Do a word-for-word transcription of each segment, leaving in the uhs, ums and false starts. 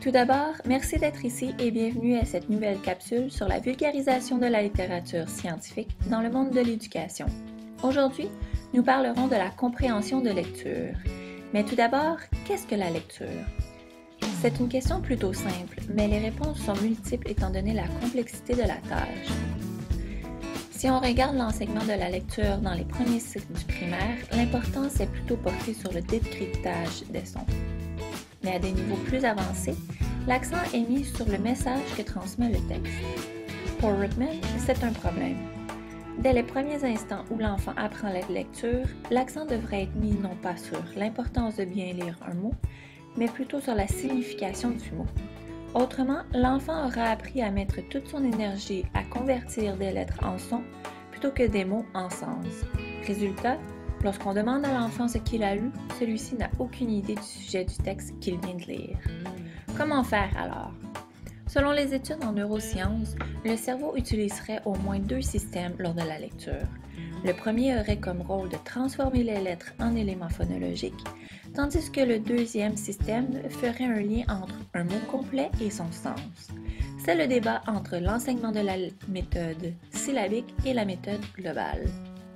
Tout d'abord, merci d'être ici et bienvenue à cette nouvelle capsule sur la vulgarisation de la littérature scientifique dans le monde de l'éducation. Aujourd'hui, nous parlerons de la compréhension de lecture. Mais tout d'abord, qu'est-ce que la lecture? C'est une question plutôt simple, mais les réponses sont multiples étant donné la complexité de la tâche. Si on regarde l'enseignement de la lecture dans les premiers cycles du primaire, l'importance est plutôt portée sur le décryptage des sons. Mais à des niveaux plus avancés, l'accent est mis sur le message que transmet le texte. Pour Ruttman, c'est un problème. Dès les premiers instants où l'enfant apprend la lecture, l'accent devrait être mis non pas sur l'importance de bien lire un mot, mais plutôt sur la signification du mot. Autrement, l'enfant aura appris à mettre toute son énergie à convertir des lettres en sons plutôt que des mots en sens. Résultat, lorsqu'on demande à l'enfant ce qu'il a lu, celui-ci n'a aucune idée du sujet du texte qu'il vient de lire. Comment faire alors? Selon les études en neurosciences, le cerveau utiliserait au moins deux systèmes lors de la lecture. Le premier aurait comme rôle de transformer les lettres en éléments phonologiques, tandis que le deuxième système ferait un lien entre un mot complet et son sens. C'est le débat entre l'enseignement de la méthode syllabique et la méthode globale.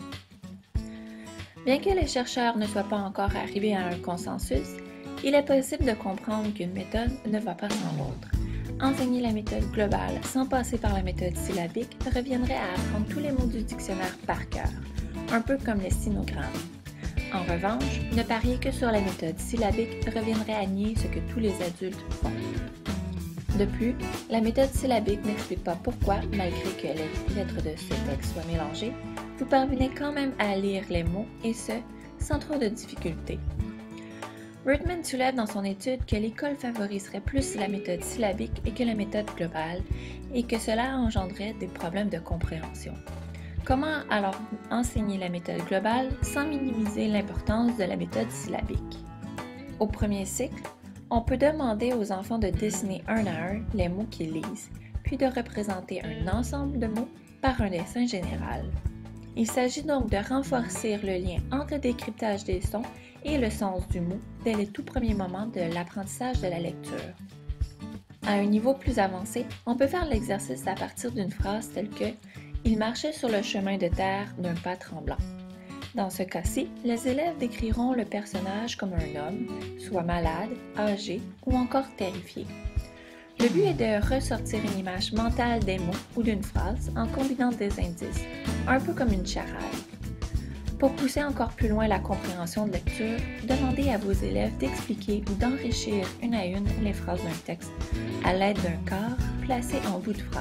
Bien que les chercheurs ne soient pas encore arrivés à un consensus, il est possible de comprendre qu'une méthode ne va pas sans l'autre. Enseigner la méthode globale sans passer par la méthode syllabique reviendrait à apprendre tous les mots du dictionnaire par cœur, un peu comme les sinogrammes. En revanche, ne parier que sur la méthode syllabique reviendrait à nier ce que tous les adultes font. De plus, la méthode syllabique n'explique pas pourquoi, malgré que les lettres de ce texte soient mélangées, vous parvenez quand même à lire les mots, et ce, sans trop de difficultés. Ruttman soulève dans son étude que l'école favoriserait plus la méthode syllabique et que la méthode globale, et que cela engendrerait des problèmes de compréhension. Comment alors enseigner la méthode globale sans minimiser l'importance de la méthode syllabique? Au premier cycle, on peut demander aux enfants de dessiner un à un les mots qu'ils lisent, puis de représenter un ensemble de mots par un dessin général. Il s'agit donc de renforcer le lien entre le décryptage des sons et le sens du mot dès les tout premiers moments de l'apprentissage de la lecture. À un niveau plus avancé, on peut faire l'exercice à partir d'une phrase telle que « Il marchait sur le chemin de terre d'un pas tremblant ». Dans ce cas-ci, les élèves décriront le personnage comme un homme, soit malade, âgé ou encore terrifié. Le but est de ressortir une image mentale des mots ou d'une phrase en combinant des indices, un peu comme une charade. Pour pousser encore plus loin la compréhension de lecture, demandez à vos élèves d'expliquer ou d'enrichir une à une les phrases d'un texte à l'aide d'un quart placé en bout de phrase.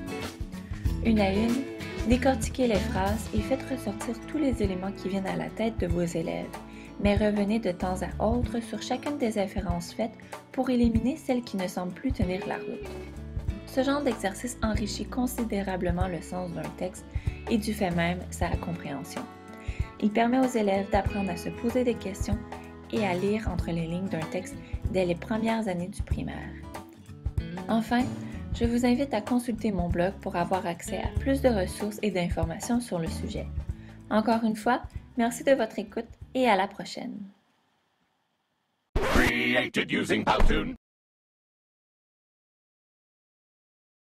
Une à une, décortiquez les phrases et faites ressortir tous les éléments qui viennent à la tête de vos élèves, mais revenez de temps à autre sur chacune des références faites pour éliminer celles qui ne semblent plus tenir la route. Ce genre d'exercice enrichit considérablement le sens d'un texte et du fait même sa compréhension. Il permet aux élèves d'apprendre à se poser des questions et à lire entre les lignes d'un texte dès les premières années du primaire. Enfin, je vous invite à consulter mon blog pour avoir accès à plus de ressources et d'informations sur le sujet. Encore une fois, merci de votre écoute et à la prochaine. Created using Powtoon.